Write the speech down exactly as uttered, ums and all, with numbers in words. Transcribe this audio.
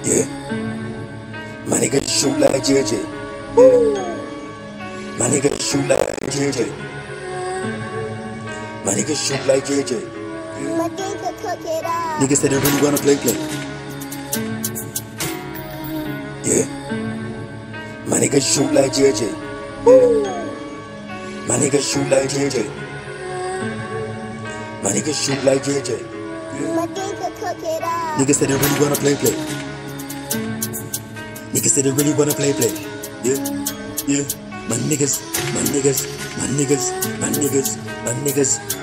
Yeah. My niggas shoot like J J. Yeah. My niggas shoot like J J. My niggas shoot like J J. Yeah. Niggas say they really wanna play play. Yeah. My niggas shoot like J J. Yeah. My niggas shoot like J J. My niggas shoot like J J. Yeah. Niggas say they really wanna play play. Niggas say they really wanna play play. Yeah, yeah. My niggas, my niggas, my niggas, my niggas, my niggas.